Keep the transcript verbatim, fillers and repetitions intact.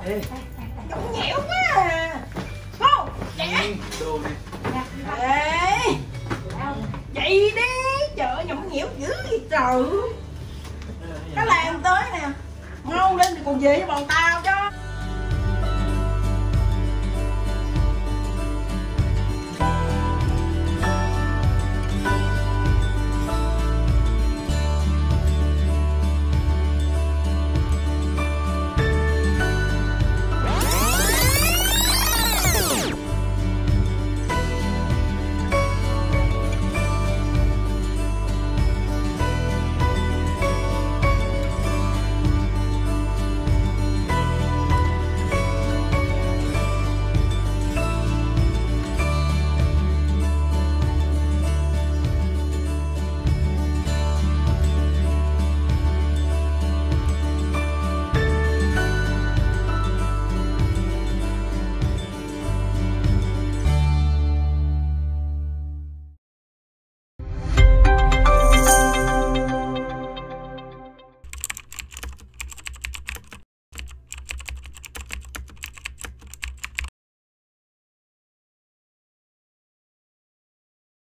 nhõng nhẽo quá à. Không chạy đồ này. ê chạy đi, trời ơi nhõng nhẽo dữ vậy trời. Nó làm tới nè, mau lên thì còn về với bọn tao.